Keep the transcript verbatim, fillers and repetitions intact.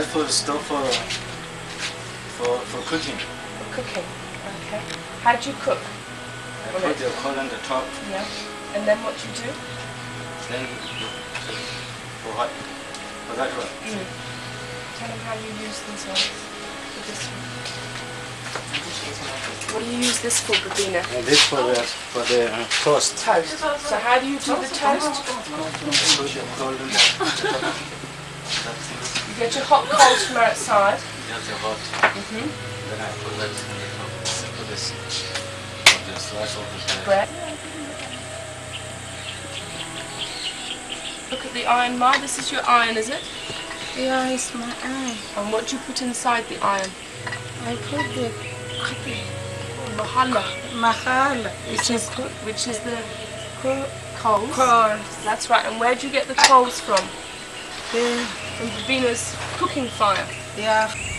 for stove for for for cooking. For cooking. Okay. How do you cook? I put the coal on the top. Yeah. And then what you do? Then for what? For that one. Mm. Tell them how you use these ones. For this one. What do you use this for, Babina? And this for the for the uh, toast. Toast. So how do you do the toast? Put the coal in the top. You get your hot coals from outside. Just the hot. Mm-hmm. Then I put that in the top. Put this. Put the slice of the Bread. Look at the iron, Ma. This is your iron, is it? Yeah, it's my eye. And what do you put inside the iron? I put the Mahala, mahala. which is which is the co- coals. coals. That's right. And where do you get the coals from? The, From Babina's cooking fire. yeah.